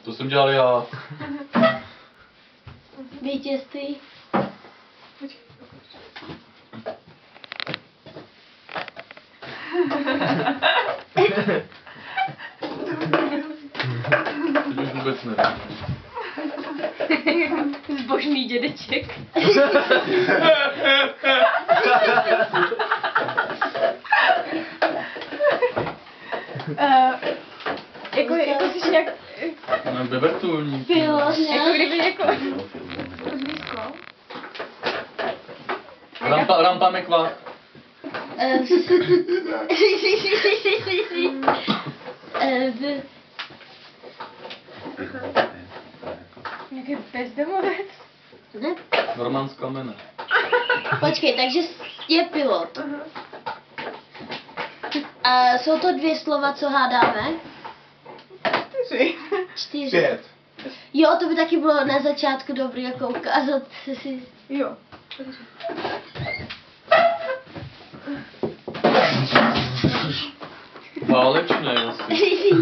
To jsem dělal já. Vítězství. Teď už vůbec nevím. Zbožný dědeček. Jako jsi nějak... No, bebertulník. Jako kdyby jako... Blízko. Rampa mekva. Nějaký bezdomovec? Ne? Romanská jména. Počkej, takže je pilot. A jsou to 2 slova, co hádáme? 4. 4. 5. Jo, to by taky bylo na začátku dobrý, jako ukázat si. Jo. Válečné asi.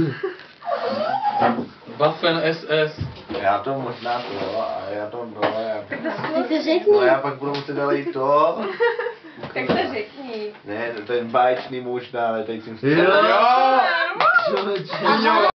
Waffen SS. Já to možná to, a já to Tak to řekni. no já pak budu muset ale i to. Tak to řekni. Ne, ten báječný muž na letajícím Jo! stole. Aha.